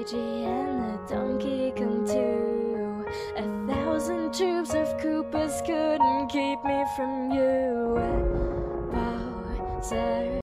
Luigi and the donkey come too. 1,000 troops of Koopas couldn't keep me from you. Bowser,